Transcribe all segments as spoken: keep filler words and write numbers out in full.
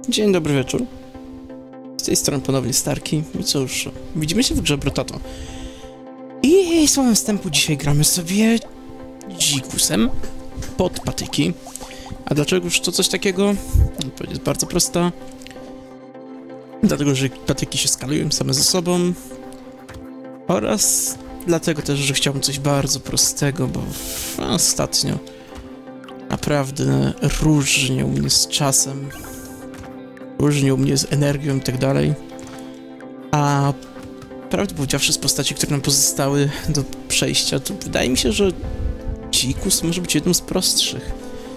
Dzień dobry wieczór. Z tej strony ponownie Starki. I cóż, widzimy się w grze Brotato. I słowem wstępu dzisiaj gramy sobie dzikusem pod patyki. A dlaczego już to coś takiego? Odpowiedź jest bardzo prosta. Dlatego, że patyki się skalują same ze sobą. Oraz dlatego też, że chciałbym coś bardzo prostego, bo ostatnio naprawdę różnie u mnie z czasem. Różni u mnie z energią i tak dalej. A prawdę powiedziawszy, z postaci, które nam pozostały do przejścia, to wydaje mi się, że dzikus może być jedną z prostszych.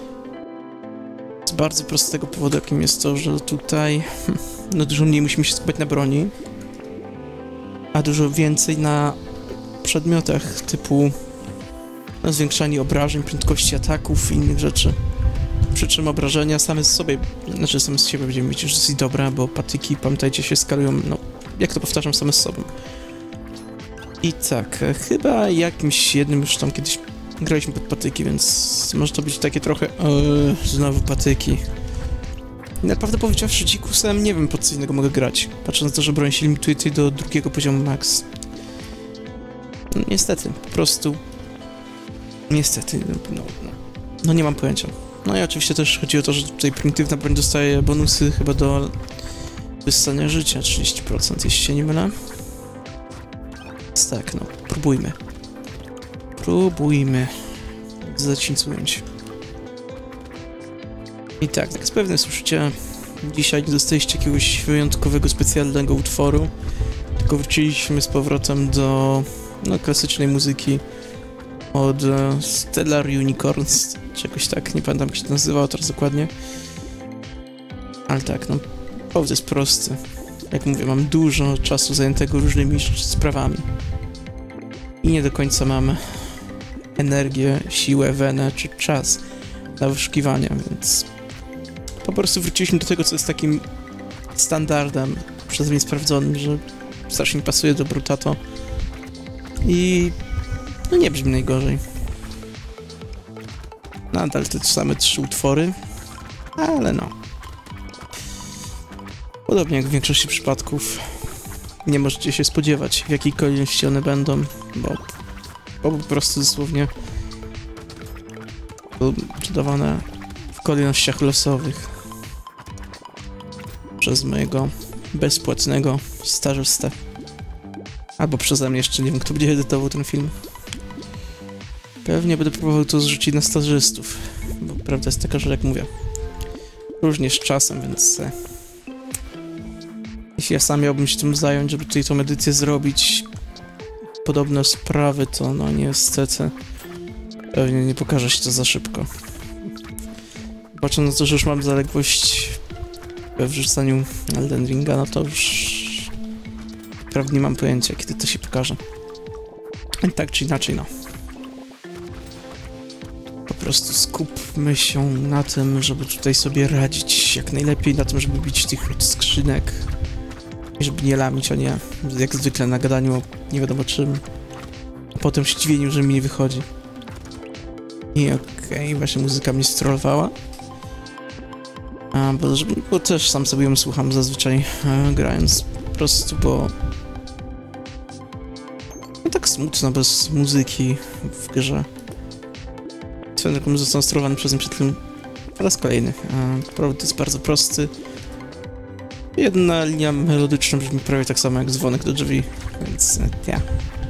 Z bardzo prostego powodu, jakim jest to, że tutaj no dużo mniej musimy się skupiać na broni, a dużo więcej na przedmiotach typu no, zwiększanie obrażeń, prędkości ataków i innych rzeczy. Przy czym obrażenia same z sobie, znaczy same z siebie będziemy mieć już dosyć dobre, bo patyki, pamiętajcie, się skalują, no, jak to powtarzam, same z sobą. I tak, chyba jakimś jednym już tam kiedyś graliśmy pod patyki, więc może to być takie trochę, yy, znowu patyki. I naprawdę powiedziawszy, dzikusem nie wiem, pod co innego mogę grać, patrząc na to, że broń się limituje tutaj do drugiego poziomu max. No, niestety, po prostu, niestety, no, no, no nie mam pojęcia. No i oczywiście też chodzi o to, że tutaj prymitywna broń dostaje bonusy chyba do wyssania życia, trzydzieści procent, jeśli się nie mylę. Więc tak, no, próbujmy. Próbujmy zacincująć. I tak, tak z pewnym słyszycie, dzisiaj nie dostaliście jakiegoś wyjątkowego, specjalnego utworu, tylko wróciliśmy z powrotem do, no, klasycznej muzyki od Stellar Unicorns, czegoś tak, nie pamiętam jak się to nazywało teraz dokładnie. Ale tak, no, powód jest prosty. Jak mówię, mam dużo czasu zajętego różnymi sprawami. I nie do końca mam energię, siłę, wenę czy czas na wyszukiwania, więc po prostu wróciliśmy do tego, co jest takim standardem przeze mnie sprawdzonym, że strasznie mi pasuje do Brotato. I no nie brzmi najgorzej. Nadal te same trzy utwory, ale no. Podobnie jak w większości przypadków nie możecie się spodziewać, w jakiej kolejności one będą, bo, bo po prostu dosłownie są podawane w kolejnościach losowych przez mojego bezpłatnego stażystę. Albo przeze mnie, jeszcze nie wiem, kto będzie edytował ten film. Pewnie będę próbował to zrzucić na stażystów, bo prawda jest taka, że jak mówię, różnie z czasem, więc e, jeśli ja sam miałbym się tym zająć, żeby tutaj tą edycję zrobić, podobne sprawy, to no niestety pewnie nie pokaże się to za szybko. Patrząc na to, że już mam zaległość we wrzucaniu Elden Ringa, no to już prawda nie mam pojęcia, kiedy to się pokaże. I tak czy inaczej, no. Po prostu skupmy się na tym, żeby tutaj sobie radzić jak najlepiej, na tym, żeby bić tych skrzynek i żeby nie lamić, a nie jak zwykle na gadaniu o nie wiadomo czym, a potem w zdziwieniu, że mi nie wychodzi. I okej, okay, właśnie muzyka mnie strollowała. A, bo, bo też sam sobie ją słucham zazwyczaj e, grając, po prostu, bo no tak smutno bez muzyki w grze. Swoją drogą został sterowany przez mnie przed tym po raz kolejny. Powód jest bardzo prosty. Jedna linia melodyczna brzmi prawie tak samo jak dzwonek do drzwi, więc ja.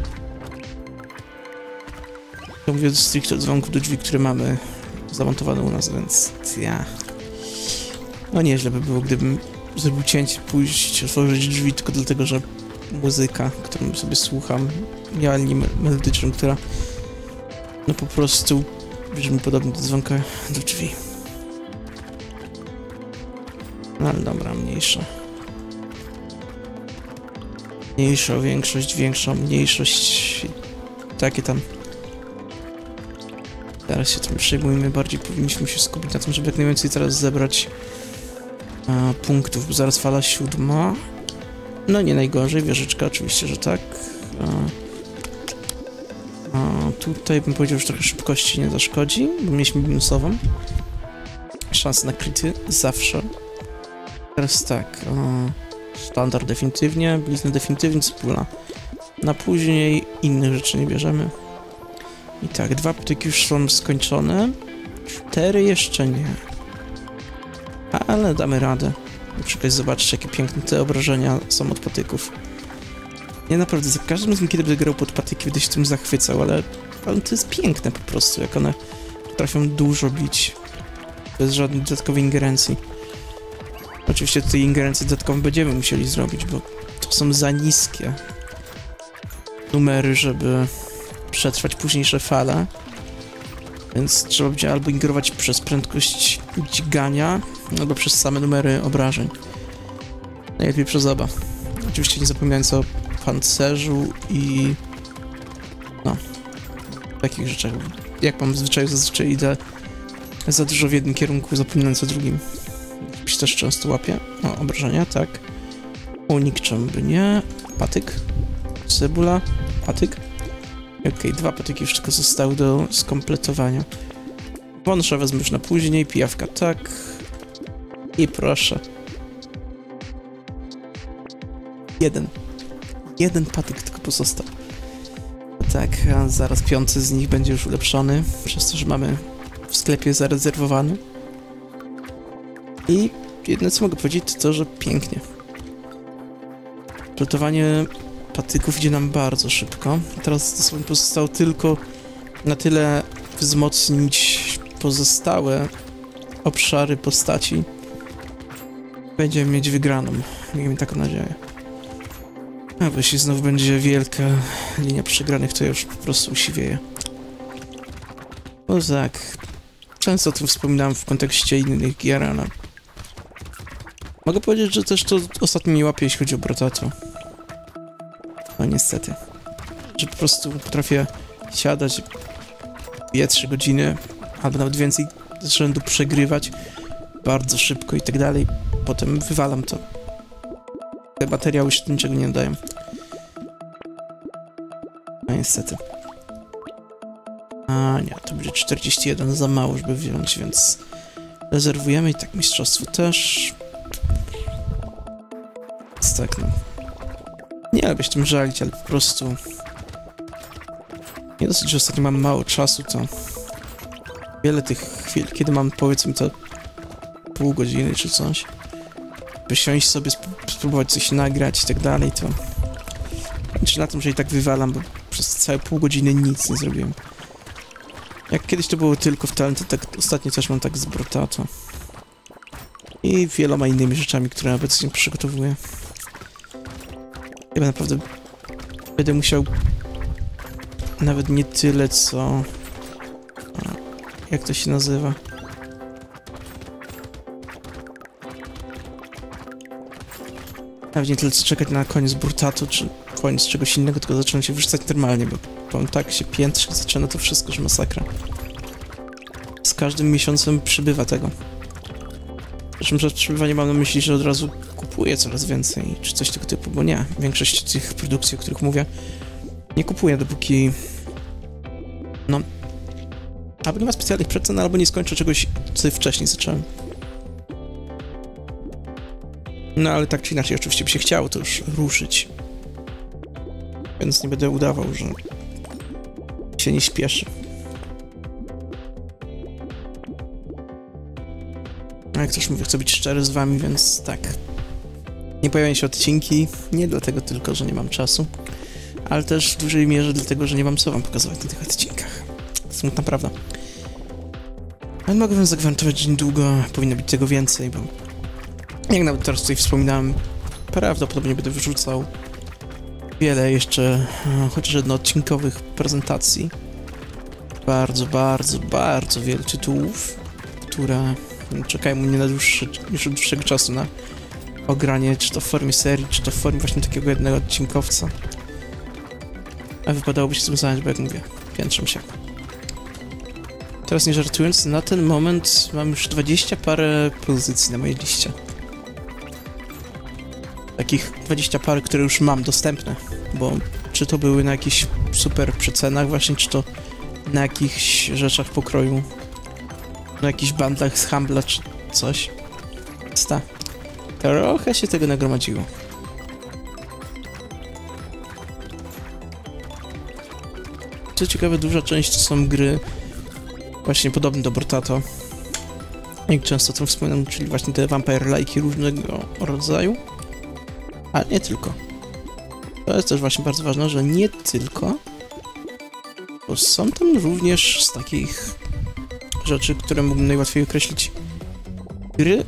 To mówię stricte o dzwonku do drzwi, które mamy zamontowane u nas, więc ja. No nieźle by było, gdybym zrobił cięcie, pójść, otworzyć drzwi tylko dlatego, że muzyka, którą sobie słucham, miała linię melodyczną, która no po prostu brzmi podobnie do dzwonka do drzwi. No ale dobra, mniejsza. Mniejsza, większość, większa, mniejszość. Takie tam. Teraz się tym przejmujmy, bardziej powinniśmy się skupić na tym, żeby jak najwięcej teraz zebrać a, punktów, bo zaraz fala siódma. No nie najgorzej, wieżyczka oczywiście, że tak. A, a, tutaj bym powiedział, że trochę szybkości nie zaszkodzi, bo mieliśmy minusową. Szanse na kryty zawsze. Teraz tak, o, standard definitywnie, blizna definitywnie, cebula. Na później innych rzeczy nie bierzemy. I tak, dwa patyki już są skończone, cztery jeszcze nie. Ale damy radę. Na przykład zobaczcie, jakie piękne te obrażenia są od patyków. Ja naprawdę za każdym razem, kiedy będę grał pod patyki, będę się tym zachwycał, ale, ale to jest piękne po prostu, jak one potrafią dużo bić. Bez żadnej dodatkowej ingerencji. Oczywiście tej ingerencji dodatkowej będziemy musieli zrobić, bo to są za niskie numery, żeby przetrwać późniejsze fale. Więc trzeba będzie albo ingerować przez prędkość dźgania, albo przez same numery obrażeń. Najlepiej przez oba. Oczywiście nie zapominając o pancerzu i... no, takich rzeczach. Jak mam zwyczaju, zazwyczaj idę za dużo w jednym kierunku, zapominając o drugim. Się też często łapie. O, obrażenia, tak. Unik, czemu by nie. Patyk. Cebula. Patyk. Okej, okay, dwa patyki już tylko zostały do skompletowania. Wąsza wezmę już na później, pijawka tak. I proszę. Jeden. Jeden patyk tylko pozostał. Tak, a zaraz piąty z nich będzie już ulepszony, przez to, że mamy w sklepie zarezerwowany. I jedno co mogę powiedzieć to to, że pięknie. Platowanie patyków idzie nam bardzo szybko. Teraz dosłownie pozostało tylko na tyle wzmocnić pozostałe obszary postaci. Będziemy mieć wygraną. Miejmy taką nadzieję. A bo jeśli znowu będzie wielka linia przegranych, to ja już po prostu usiwieję. No tak. Często o tym wspominałem w kontekście innych gier, ale... mogę powiedzieć, że też to ostatnio nie łapie, jeśli chodzi o Brotato. No niestety. Że po prostu potrafię siadać dwie trzy godziny, albo nawet więcej z rzędu przegrywać bardzo szybko i tak dalej. Potem wywalam to. Te materiały się niczego nie dają. No niestety. A nie, to będzie czterdzieści jeden za mało, żeby wziąć, więc rezerwujemy i tak mistrzostwo też. Więc tak, no. Nie lubię się tym żalić, ale po prostu... nie dosyć, że ostatnio mam mało czasu, to... wiele tych chwil, kiedy mam, powiedzmy to... pół godziny czy coś... by siąść sobie, sp spróbować coś nagrać i tak dalej, to... kończy na tym, że i tak wywalam, bo przez całe pół godziny nic nie zrobiłem. Jak kiedyś to było tylko w talencie, tak ostatnio też mam tak z Brotato. I wieloma innymi rzeczami, które obecnie przygotowuję. Chyba naprawdę będę musiał nawet nie tyle co... A, jak to się nazywa? Nawet nie tyle co czekać na koniec Brotato, czy koniec czegoś innego, tylko zacząłem się wyrzucać normalnie, bo powiem tak, się piętrzy, zaczyna to wszystko, że masakra. Z każdym miesiącem przybywa tego. Zresztą przez przybywanie mam na myśli, że od razu kupuję coraz więcej, czy coś tego typu, bo nie. Większość tych produkcji, o których mówię, nie kupuję, dopóki... no... albo nie ma specjalnych przecen, albo nie skończę czegoś, co wcześniej zacząłem. No ale tak czy inaczej, oczywiście by się chciało to już ruszyć. Więc nie będę udawał, że się nie śpieszy. A jak też mówię, chcę być szczery z wami, więc tak. Nie pojawiają się odcinki, nie dlatego tylko, że nie mam czasu, ale też w dużej mierze dlatego, że nie mam co wam pokazywać na tych odcinkach. Smutna prawda. Ale mogę wam zagwarantować, że niedługo powinno być tego więcej, bo jak nawet teraz tutaj wspominałem, prawdopodobnie będę wyrzucał wiele jeszcze chociaż jednoodcinkowych prezentacji. Bardzo, bardzo, bardzo wiele tytułów, które czekają mnie na dłuższy, już od dłuższego czasu na ogranie, czy to w formie serii, czy to w formie właśnie takiego jednego odcinkowca. A wypadałoby się z tym zająć, bo jak mówię, piętrzą się. Teraz nie żartując, na ten moment mam już dwadzieścia parę pozycji na mojej liście. Takich dwadzieścia parę, które już mam dostępne, bo czy to były na jakichś super przecenach właśnie, czy to na jakichś rzeczach pokroju, na jakichś bandlach z Humbla, czy coś. Sta. Trochę się tego nagromadziło. Co ciekawe, duża część to są gry właśnie podobne do Bortato. Jak często o tym wspominam, czyli właśnie te vampire-like'i różnego rodzaju. Ale nie tylko. To jest też właśnie bardzo ważne, że nie tylko, bo są tam również z takich rzeczy, które mógłbym najłatwiej określić gry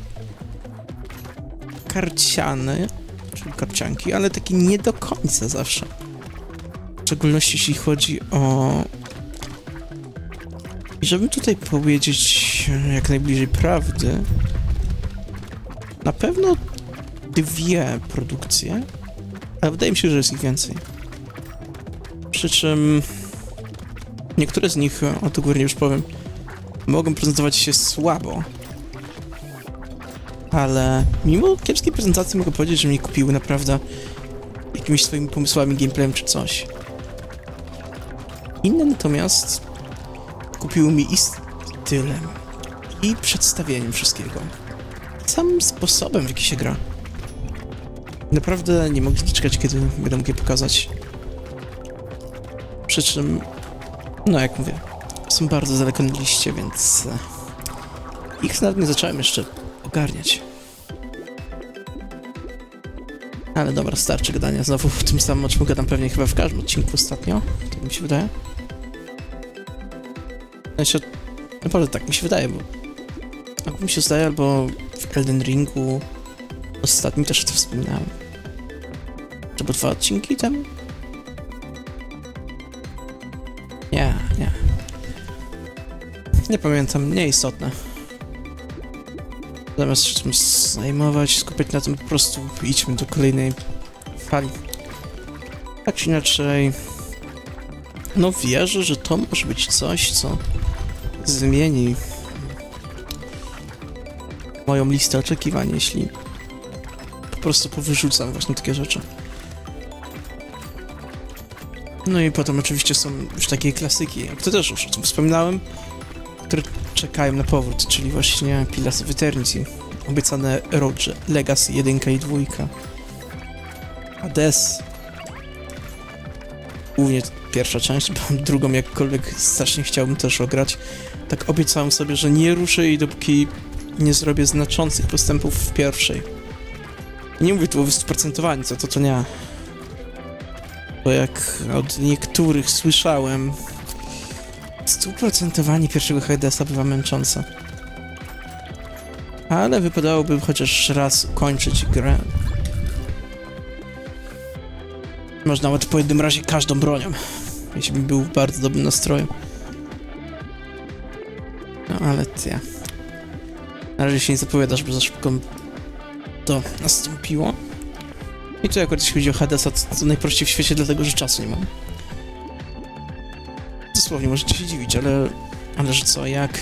karciane, czyli karcianki, ale takie nie do końca zawsze. W szczególności jeśli chodzi o... Żebym tutaj powiedzieć jak najbliżej prawdy, na pewno dwie produkcje, ale wydaje mi się, że jest ich więcej. Przy czym niektóre z nich, o to górnie już powiem, mogą prezentować się słabo, ale mimo kiepskiej prezentacji mogę powiedzieć, że mnie kupiły naprawdę jakimiś swoimi pomysłami, gameplayem czy coś. Inne natomiast kupiły mi i stylem, i przedstawieniem wszystkiego. Samym sposobem, w jaki się gra. Naprawdę nie mogli czekać, kiedy będę mógł je pokazać. Przy czym, no jak mówię, są bardzo daleko na liście, więc e, ich nawet nie zacząłem jeszcze ogarniać. Ale dobra, starczy gadania. Znowu w tym samym, o czym gadam pewnie chyba w każdym odcinku ostatnio. Tak mi się wydaje. Znaczy, naprawdę tak mi się wydaje, bo albo mi się zdaje, albo w Elden Ringu ostatnim też to wspominałem. To były dwa odcinki temu? Nie, nie. Nie pamiętam, nieistotne. Zamiast się tym zajmować, skupiać na tym, po prostu idźmy do kolejnej fali. Tak czy inaczej, no wierzę, że to może być coś, co zmieni moją listę oczekiwań, jeśli po prostu powyrzucam właśnie takie rzeczy. No i potem oczywiście są już takie klasyki, jak to też już o tym wspominałem, które czekają na powrót, czyli właśnie Pillars of Eternity, obiecane Rogue Legacy jeden i dwa, Hades, głównie pierwsza część, bo drugą jakkolwiek strasznie chciałbym też ograć. Tak obiecałem sobie, że nie ruszę jej, dopóki nie zrobię znaczących postępów w pierwszej. Nie mówię tu o wystuprocentowaniu, co to to nie. Bo jak od niektórych słyszałem, stuprocentowanie pierwszego Hadesa bywa męczące. Ale wypadałoby chociaż raz kończyć grę. Można nawet po jednym razie każdą bronią, jeśli bym był w bardzo dobrym nastroju. No ale ty. Na razie się nie zapowiadasz, bo za szybko to nastąpiło. I tu akurat jeśli chodzi o Hadesa, to, to najprościej w świecie, dlatego że czasu nie mam. Dosłownie możecie się dziwić, ale... Ale że co, jak...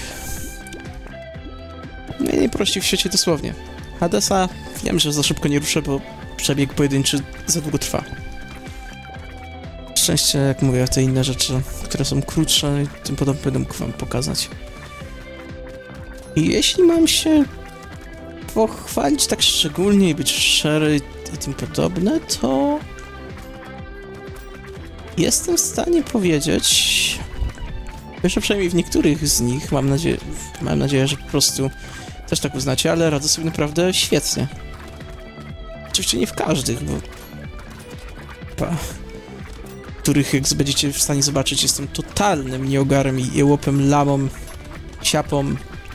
No i najprościej w świecie dosłownie. Hadesa wiem, że za szybko nie ruszę, bo przebieg pojedynczy za długo trwa. Szczęście, jak mówię, te inne rzeczy, które są krótsze i tym podobne będę mógł wam pokazać. I jeśli mam się pochwalić tak szczególnie i być szczery i tym podobne, to jestem w stanie powiedzieć, że przynajmniej w niektórych z nich, mam nadzieję, mam nadzieję, że po prostu też tak uznacie, ale radzę sobie naprawdę świetnie. Oczywiście nie w każdych, bo... Pa. Których, jak będziecie w stanie zobaczyć, jestem totalnym nieogarem i jełopem, lamą, siapą,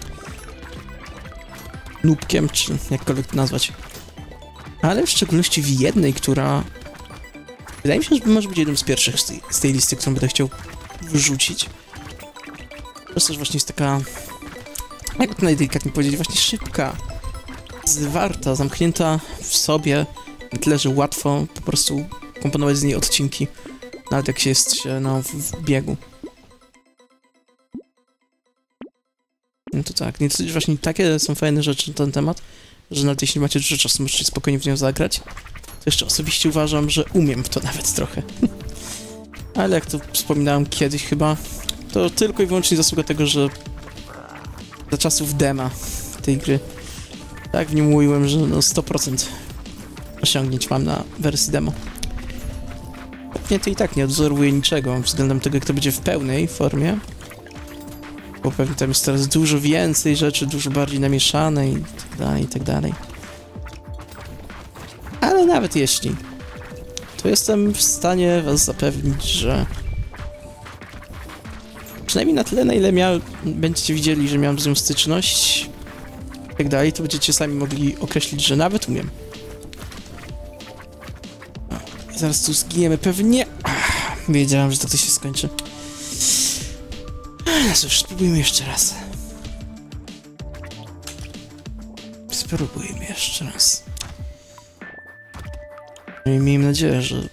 nubkiem, czy jakkolwiek to nazwać. Ale w szczególności w jednej, która... Wydaje mi się, że może być jednym z pierwszych z tej, z tej listy, którą będę chciał wyrzucić. To też właśnie jest taka... Jak to najdelikatniej powiedzieć? Właśnie szybka, zwarta, zamknięta w sobie, na tyle, że łatwo po prostu komponować z niej odcinki. Nawet jak się jest no, w, w biegu. No to tak, nie dosyć właśnie takie są fajne rzeczy na ten temat, że nawet jeśli macie dużo czasu, możecie spokojnie w nią zagrać. To jeszcze osobiście uważam, że umiem w to nawet trochę. Ale jak to wspominałem kiedyś chyba, to tylko i wyłącznie zasługa tego, że za czasów dema tej gry Tak w nim mówiłem, że no sto procent osiągnięć mam na wersji demo. Pewnie to i tak nie odwzoruje niczego względem tego, jak to będzie w pełnej formie. Bo pewnie tam jest teraz dużo więcej rzeczy, dużo bardziej namieszane i tak dalej, i tak dalej. Ale nawet jeśli, to jestem w stanie was zapewnić, że przynajmniej na tyle, na ile miał, będziecie widzieli, że miałem z nią styczność i tak dalej, to będziecie sami mogli określić, że nawet umiem. O, zaraz tu zginiemy pewnie. Ach, wiedziałem, że to, to się skończy. No cóż, spróbujmy jeszcze raz. Spróbujmy jeszcze raz. No i miejmy nadzieję, że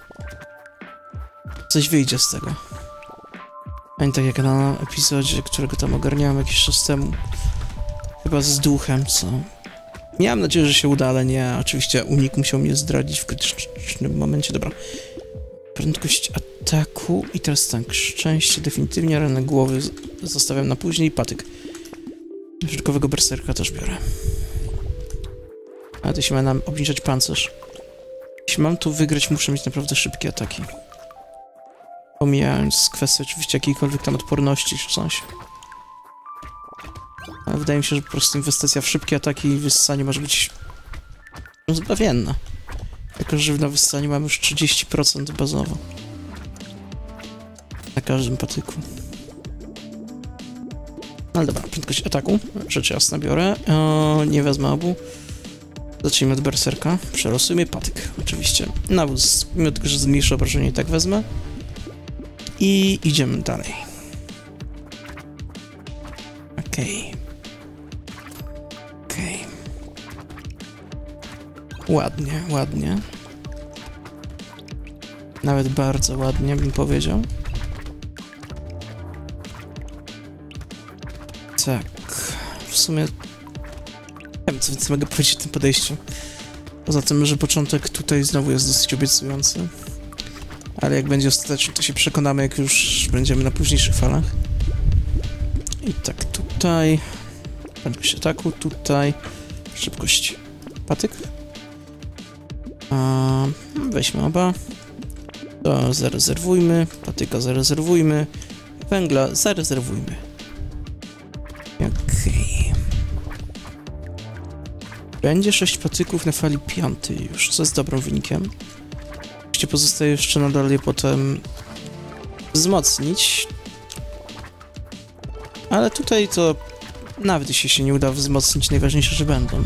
coś wyjdzie z tego. A nie tak jak na epizodzie, którego tam ogarniałem jakiś czas temu. Chyba z duchem, co... Miałem nadzieję, że się uda, ale nie. Oczywiście unik musiał mnie zdradzić w krytycznym momencie. Dobra. Prędkość ataku i teraz tak, szczęście definitywnie, ranę głowy zostawiam na później, patyk. Środkowego berserka też biorę. Ale to się ma nam obniżać pancerz. Jeśli mam tu wygrać, muszę mieć naprawdę szybkie ataki. Pomijając kwestię oczywiście jakiejkolwiek tam odporności czy coś. Ale wydaje mi się, że po prostu inwestycja w szybkie ataki i wyssanie może być zbawienna. Jako, że na wyssaniu mamy już trzydzieści procent bazowo. Na każdym patyku. Ale dobra, prędkość ataku. Rzecz jasna biorę. O, nie wezmę obu. Zacznijmy od berserka. Przerosujmy patyk, oczywiście. Nawóz, mimo tego, że zmniejszy obrażenie, i tak wezmę. I idziemy dalej. Okej. Okay. Okej. Okay. Ładnie, ładnie. Nawet bardzo ładnie, bym powiedział. Tak. W sumie... Nie wiem, co więcej mogę powiedzieć o tym podejściu. Poza tym, że początek tutaj znowu jest dosyć obiecujący. Ale jak będzie ostatecznie, to się przekonamy, jak już będziemy na późniejszych falach. I tak, tutaj... Prędkość ataku, tutaj... Szybkość patyk. A, weźmy oba. To zarezerwujmy. Patyka zarezerwujmy. Węgla zarezerwujmy. Okej. Okay. Będzie sześć patyków na fali piątej już, co jest dobrym wynikiem. Oczywiście pozostaje jeszcze nadal je potem wzmocnić. Ale tutaj to nawet jeśli się nie uda wzmocnić, najważniejsze, że będą.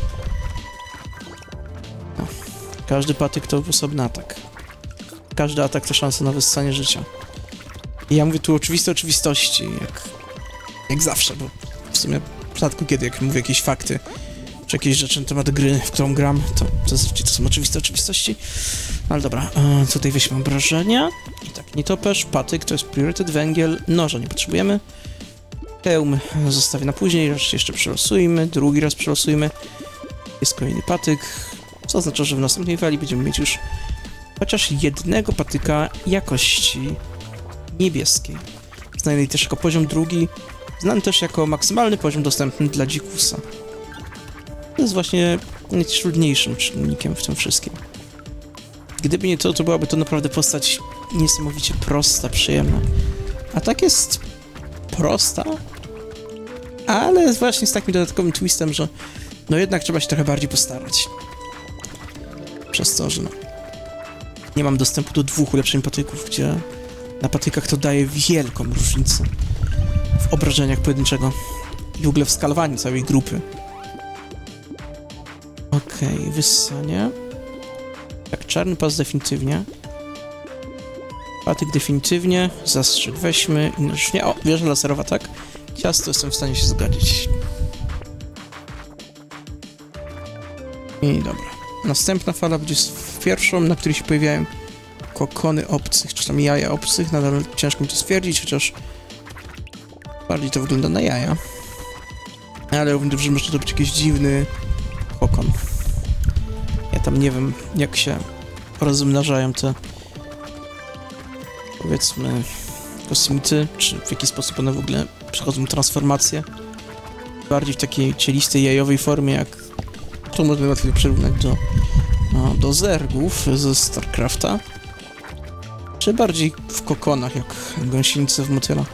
No. Każdy patyk to osobny atak. Każdy atak to szansa na wyssanie życia. I ja mówię tu oczywiste oczywistości, jak, jak zawsze, bo w sumie rzadko kiedy, jak mówię jakieś fakty, czy jakieś rzeczy na temat gry, w którą gram, to zazwyczaj to są oczywiste oczywistości. Ale dobra, e, tutaj weźmy obrażenia. I tak, nietoperz, patyk, to jest priorytet, węgiel, noża nie potrzebujemy. Hełm zostawię na później, raz jeszcze przelosujmy, drugi raz przelosujmy. Jest kolejny patyk, co oznacza, że w następnej fali będziemy mieć już chociaż jednego patyka jakości niebieskiej. Znany też jako poziom drugi, znany też jako maksymalny poziom dostępny dla dzikusa. To jest właśnie najtrudniejszym czynnikiem w tym wszystkim. Gdyby nie to, to byłaby to naprawdę postać niesamowicie prosta, przyjemna. A tak jest prosta, ale właśnie z takim dodatkowym twistem, że no jednak trzeba się trochę bardziej postarać. Przez to, że no, nie mam dostępu do dwóch ulepszeń patyków, gdzie na patykach to daje wielką różnicę w obrażeniach pojedynczego i w ogóle w skalowaniu całej grupy. Okej, okay, wyssanie. Tak, czarny pas definitywnie. Patyk definitywnie. Zastrzyk weźmy. I już nie. O, wieża laserowa, tak? Ciasto, jestem w stanie się zgodzić. I dobra. Następna fala będzie w pierwszą, na której się pojawiają kokony obcych, czy tam jaja obcych. Nadal ciężko mi to stwierdzić, chociaż bardziej to wygląda na jaja. Ale równie dobrze może to być jakiś dziwny kokon. Ja tam nie wiem, jak się rozmnażają te, powiedzmy, kosmity, czy w jaki sposób one w ogóle przechodzą transformację. Bardziej w takiej cielistej, jajowej formie, jak To można łatwiej przyrównać do, no, do zergów ze StarCrafta. Czy bardziej w kokonach, jak gąsienice w motylach.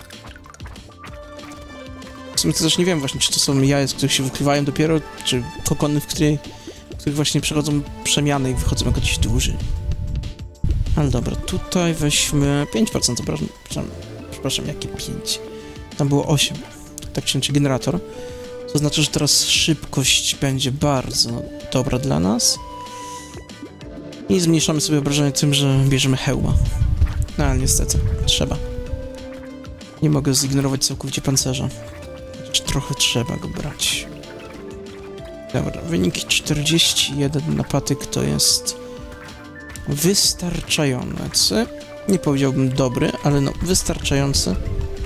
W sumie to też nie wiem właśnie, czy to są jaja, z których się wykrywają dopiero, czy kokony, w której, w których właśnie przechodzą przemiany i wychodzą jako coś duży. Ale dobra, tutaj weźmy pięć procent obrażeń. Przepraszam, jakie pięć? Tam było osiem. Tak się liczy generator. To znaczy, że teraz szybkość będzie bardzo dobra dla nas. I zmniejszamy sobie obrażenia tym, że bierzemy hełma. No ale niestety, trzeba. Nie mogę zignorować całkowicie pancerza. Chociaż trochę trzeba go brać. Dobra, wyniki czterdzieści jeden na patyk to jest wystarczający. Nie powiedziałbym dobry, ale no wystarczający.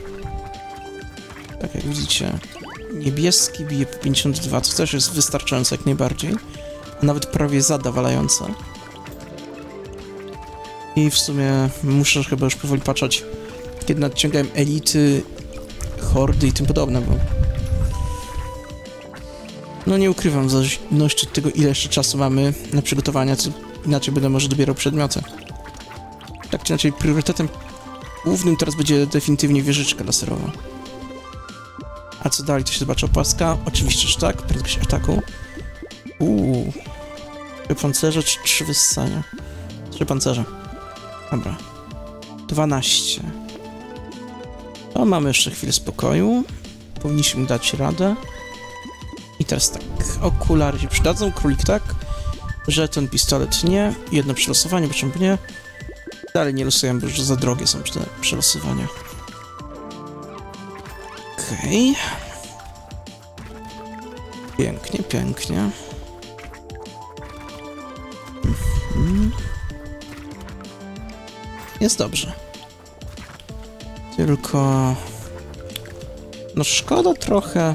Tak jak widzicie, niebieski bije po pięćdziesiąt dwa, co też jest wystarczające jak najbardziej. A nawet prawie zadowalające. I w sumie muszę chyba już powoli patrzeć, kiedy nadciągałem elity, hordy i tym podobne, bo... No nie ukrywam, w zależności od tego, ile jeszcze czasu mamy na przygotowania, co inaczej będę może dobierał przedmioty. Tak czy inaczej, priorytetem głównym teraz będzie definitywnie wieżyczka laserowa. A co dalej, to się zobaczy opaska? Oczywiście, że tak, prędkość ataku. Uuu. Trzy pancerze czy trzy wyssania? Trzy pancerze. Dobra. dwanaście. To mamy jeszcze chwilę spokoju. Powinniśmy dać radę. I teraz tak. Okulary się przydadzą, królik tak. Że ten pistolet nie. Jedno przelosowanie, bo czemu nie? Dalej nie losujemy, bo już za drogie są te przelosowania. Okej. Okay. Pięknie, pięknie. Mhm. Jest dobrze. Tylko... No szkoda trochę...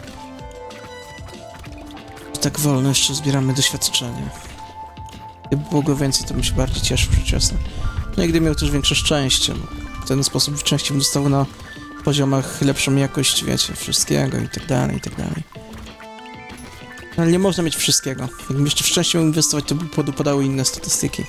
że tak wolno jeszcze zbieramy doświadczenie. Gdyby było go więcej, to bym się bardziej cieszył przeczasem. No i gdyby miał też większe szczęście. W ten sposób częściej bym dostawał na poziomach lepszą jakość, wiecie, wszystkiego i tak dalej, i tak dalej. Ale nie można mieć wszystkiego. Jakbym jeszcze w szczęście mógł inwestować, to by podupadały inne statystyki.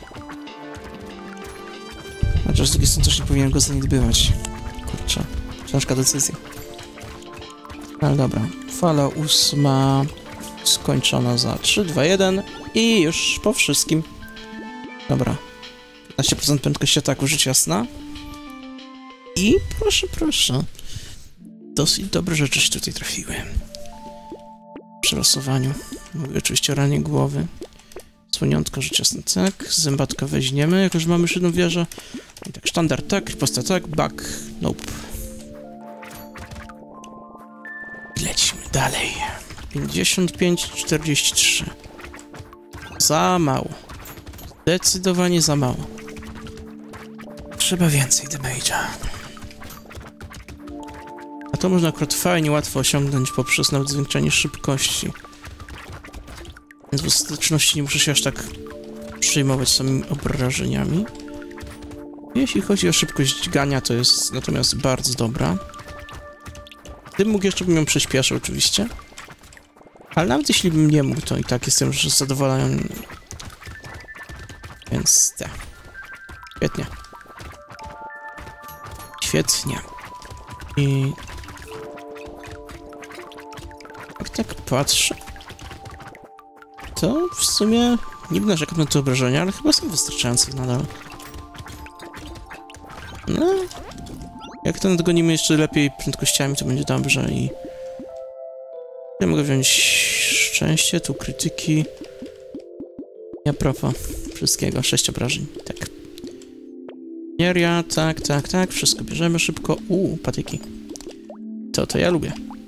Chociaż z drugiej strony też nie powinien go zaniedbywać. Kurczę, ciężka decyzja. Ale dobra, fala ósma skończona za trzy, dwa, jeden i już po wszystkim. Dobra, piętnaście procent prędkości ataku, rzecz jasna. I proszę, proszę, dosyć dobre rzeczy się tutaj trafiły. Przy losowaniu. Mówię oczywiście o ranie głowy. Słoniątka, rzecz jasna, tak. Zębatka weźmiemy, jako że mamy już jedną wieżę. I tak, sztandar, tak, riposta, tak, back, nope. I lecimy dalej. pięćdziesiąt pięć, czterdzieści trzy. Za mało. Zdecydowanie za mało. Trzeba więcej damage'a. A to można akurat fajnie, łatwo osiągnąć poprzez nawet zwiększenie szybkości. Więc w ostateczności nie muszę się aż tak przejmować samymi obrażeniami. Jeśli chodzi o szybkość dźgania, to jest natomiast bardzo dobra. Gdybym mógł, jeszcze bym ją przyspieszył oczywiście. Ale nawet jeśli bym nie mógł, to i tak jestem już zadowolony. Więc tak. Świetnie. Świetnie. I... jak tak patrzę, to w sumie nie narzekam na te obrażenia, ale chyba są wystarczające nadal. No, jak to nadgonimy jeszcze lepiej prędkościami, to będzie dobrze i... ja mogę wziąć szczęście, tu krytyki. I a propos wszystkiego, sześć obrażeń, tak. Nieria, tak, tak, tak, wszystko bierzemy szybko. Uuu, patyki. To, to ja lubię.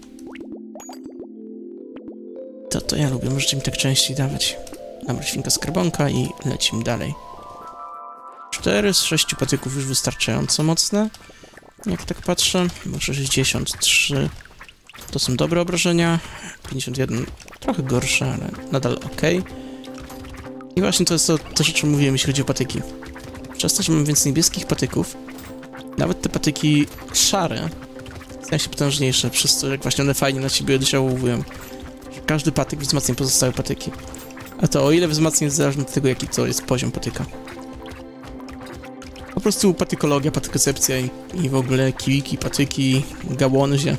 To, to ja lubię, możecie mi tak częściej dawać. Dobra, świnka skarbonka i lecimy dalej. cztery z sześciu patyków już wystarczająco mocne. Jak tak patrzę, może sześćdziesiąt trzy. To są dobre obrażenia. pięćdziesiąt jeden trochę gorsze, ale nadal ok. I właśnie to jest to, to, o czym mówiłem, jeśli chodzi o patyki. Przez to, że mam więcej niebieskich patyków, nawet te patyki szare stają się potężniejsze, przez to, jak właśnie one fajnie na siebie oddziałują. każdy patyk wzmacnia pozostałe patyki. A to o ile wzmacnia jest zależne od tego, jaki to jest poziom patyka. Po prostu patykologia, patykocepcja i, i w ogóle kijki, patyki, gałązie.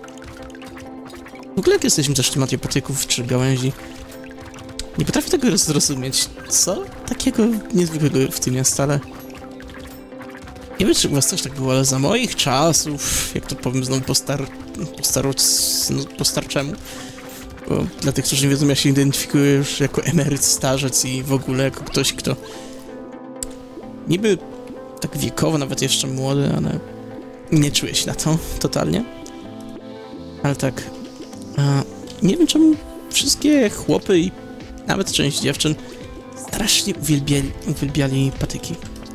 W ogóle jak jesteśmy też w temacie patyków czy gałęzi, nie potrafię tego zrozumieć. Co takiego niezwykłego w tym jest, ale... Nie wiem, czy u was też tak było, ale za moich czasów, jak to powiem znowu po star... po, staro... no, po starczemu, bo dla tych, którzy nie wiedzą, ja się identyfikuję już jako emeryt, starzec i w ogóle jako ktoś, kto niby tak wiekowo, nawet jeszcze młody, ale nie czuję się na to totalnie. Ale tak, a, nie wiem czemu wszystkie chłopy i nawet część dziewczyn strasznie uwielbiali, uwielbiali patyki.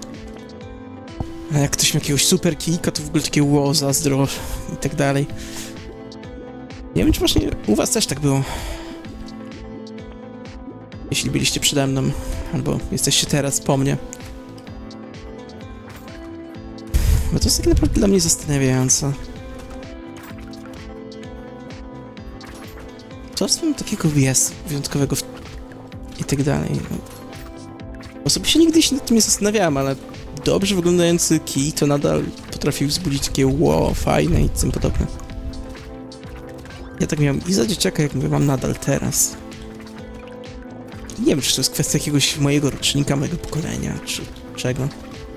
A jak ktoś miał jakiegoś super kijka, to w ogóle takie ło, zazdro i tak dalej. Nie wiem, czy właśnie u was też tak było. Jeśli byliście przede mną, albo jesteście teraz po mnie. Bo to jest tak naprawdę dla mnie zastanawiające. Co w tym takiego jest wyjątkowego w... i tak dalej. Osobiście nigdy się nad tym nie zastanawiałem, ale dobrze wyglądający kij to nadal potrafił wzbudzić takie ło, fajne i tym podobne. Ja tak miałem i za dzieciaka, jak mówię, mam nadal teraz. Nie wiem, czy to jest kwestia jakiegoś mojego rocznika, mojego pokolenia, czy czego.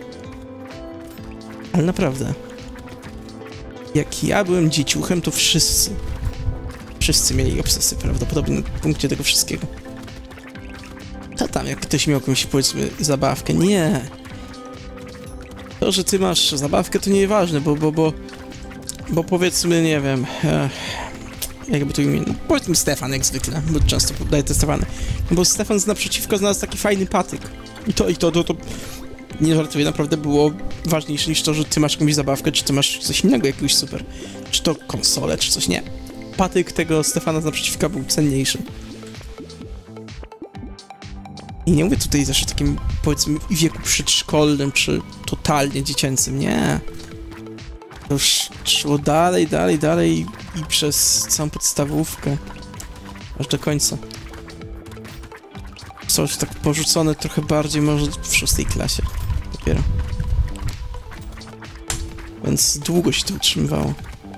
Ale naprawdę. Jak ja byłem dzieciuchem, to wszyscy, wszyscy mieli obsesję prawdopodobnie na punkcie tego wszystkiego. A tam, jak ktoś miał jakąś, powiedzmy, zabawkę, nie. To, że ty masz zabawkę, to nieważne, bo, bo, bo, bo powiedzmy, nie wiem, e, jakby to imię, no, powiedzmy Stefan jak zwykle, bo często podaję te Stefany. No bo Stefan z naprzeciwko znalazł taki fajny patyk. I to, i to, to, to, nie żartuję, naprawdę było ważniejsze niż to, że ty masz jakąś zabawkę, czy ty masz coś innego, jakiegoś super. Czy to konsolę, czy coś, nie. Patyk tego Stefana z naprzeciwka był cenniejszy. I nie mówię tutaj też o takim, powiedzmy, wieku przedszkolnym, czy totalnie dziecięcym, nie. To już szło dalej, dalej, dalej i przez całą podstawówkę. Aż do końca. Coś tak porzucone trochę bardziej może w szóstej klasie. Dopiero. Więc długo się to utrzymywało.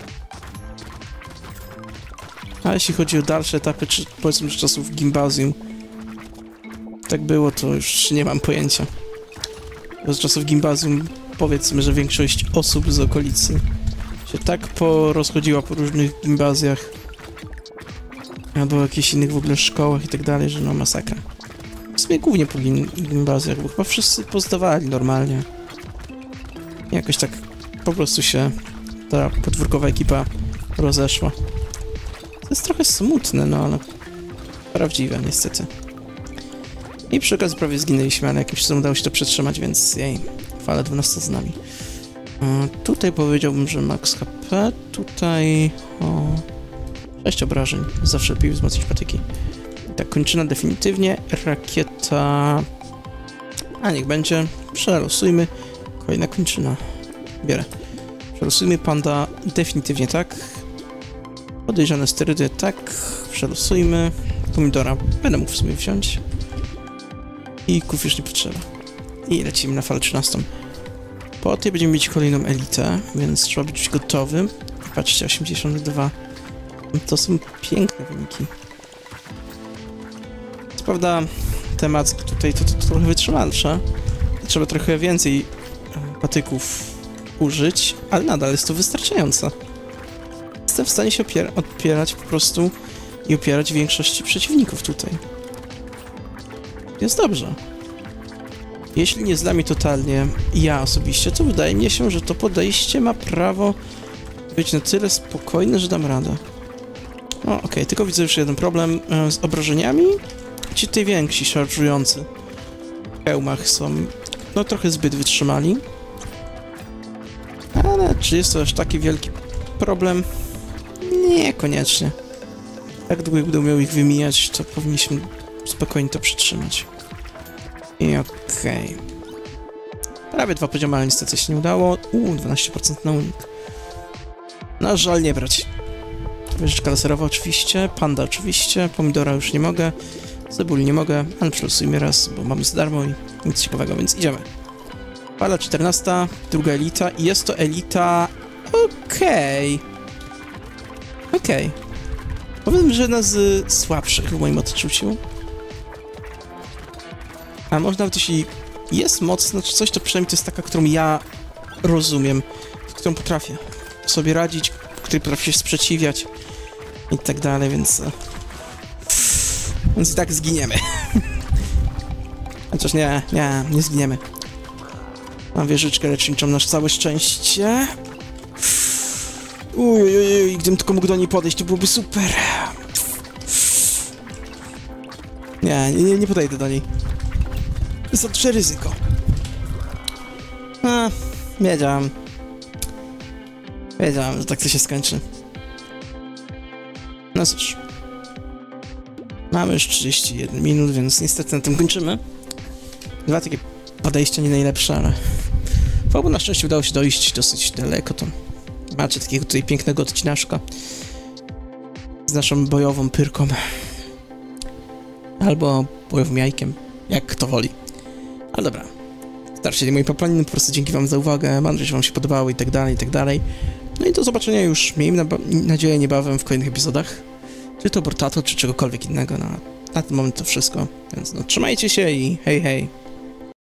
A jeśli chodzi o dalsze etapy, czy powiedzmy z czasów gimnazjum, tak było, to już nie mam pojęcia. Bo z czasów gimnazjum powiedzmy, że większość osób z okolicy się tak porozchodziła po różnych gimnazjach albo jakichś innych w ogóle szkołach i tak dalej, że no masakra. W sumie głównie po gim gimnazjach, bo chyba wszyscy pozdawali normalnie. Jakoś tak po prostu się ta podwórkowa ekipa rozeszła. To jest trochę smutne, no ale prawdziwe niestety. I przy okazji prawie zginęliśmy, ale jakimś cudem udało się to przetrzymać, więc jej, fala dwunasta z nami. E, tutaj powiedziałbym, że max H P, tutaj o sześć obrażeń, zawsze lepiej wzmocnić patyki. Tak, kończyna definitywnie, rakieta... A niech będzie, przelosujmy, kolejna kończyna, bierę. Przelosujmy panda definitywnie, tak. Podejrzane sterydy, tak, przelosujmy. Pomidora będę mógł w sumie wziąć. I kuf już nie potrzeba. I lecimy na falę trzynastą. Po tej będziemy mieć kolejną elitę, więc trzeba być gotowym. I patrzcie, osiemdziesiąt dwa. To są piękne wyniki. Co prawda temat tutaj to, to, to trochę wytrzymalsze. Trzeba trochę więcej patyków użyć, ale nadal jest to wystarczające. Jestem w stanie się opier odpierać po prostu i opierać większości przeciwników tutaj. Jest dobrze. Jeśli nie znam mnie totalnie, ja osobiście, to wydaje mi się, że to podejście ma prawo być na tyle spokojne, że dam radę. No okej, okay, tylko widzę już jeden problem e, z obrażeniami. Ci tutaj więksi, szarżujący w hełmach są, no trochę zbyt wytrzymali. Ale czy jest to aż taki wielki problem? Niekoniecznie. Tak długo jak będę miał ich wymijać, to powinniśmy spokojnie to przytrzymać. I okej. Okay. Prawie dwa poziomy, ale niestety się nie udało. Uuu, dwanaście procent na unik. No żal nie brać. Wieżyczka laserowa oczywiście, panda oczywiście, pomidora już nie mogę, cebuli nie mogę, ale przelosujmy raz, bo mamy za darmo i nic ciekawego, więc idziemy. Fala czternasta, druga elita i jest to elita... Okej. Okay. Okej. Okay. Powiem, że jedna z słabszych w moim odczuciu. A może nawet jeśli jest mocna czy coś, to przynajmniej to jest taka, którą ja rozumiem, z którą potrafię sobie radzić, której potrafię się sprzeciwiać i tak dalej, więc... Więc i tak zginiemy. Chociaż nie, nie, nie zginiemy. Mam wieżyczkę leczniczą na całe szczęście. Uj, uj, uj, gdybym tylko mógł do niej podejść, to byłoby super. Nie, nie, nie podejdę do niej. Za duże ryzyko. A, wiedziałem. Wiedziałem, że tak to się skończy. No cóż. Mamy już trzydzieści jeden minut, więc niestety na tym kończymy. Dwa takie podejścia nie najlepsze, ale... Bo na szczęście udało się dojść dosyć daleko, to... Macie takiego tutaj pięknego odcinaszka. Z naszą bojową pyrką. Albo bojowym jajkiem, jak kto woli. Ale dobra. Starcie nie mojej paplaniny, po prostu dzięki wam za uwagę, mam nadzieję, że wam się podobało i tak dalej, i tak dalej. No i do zobaczenia już, miejmy nadzieję, niebawem w kolejnych epizodach. Czy to Bortato, czy czegokolwiek innego, no na ten moment to wszystko. Więc no trzymajcie się i hej hej.